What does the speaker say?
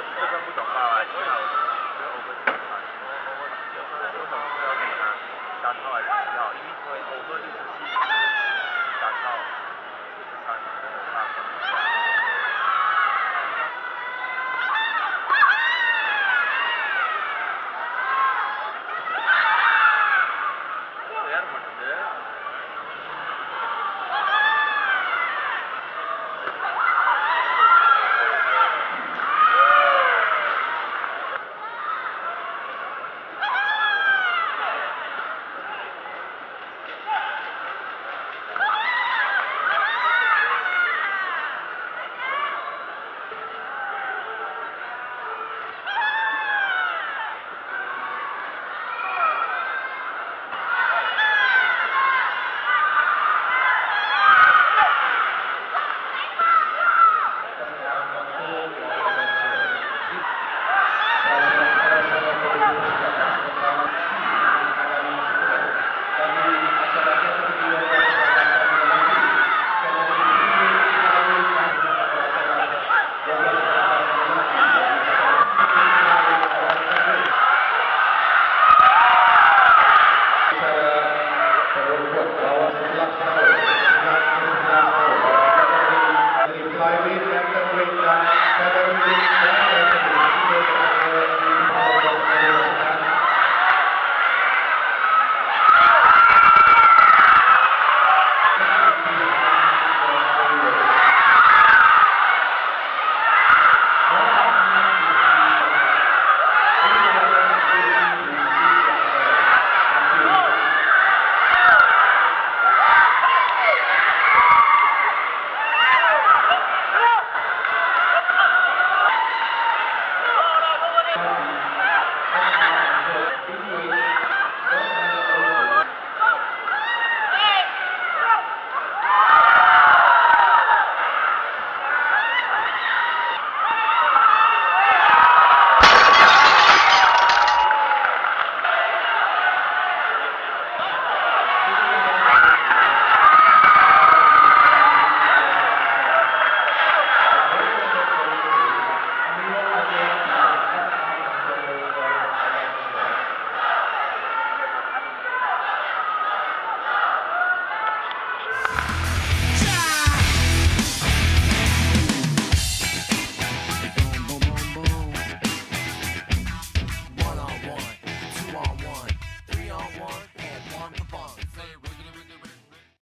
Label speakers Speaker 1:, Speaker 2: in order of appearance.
Speaker 1: 这份不懂话啊，幸好我们这个船，我们是要给他3号还是7号？因为我喝就是7、3号。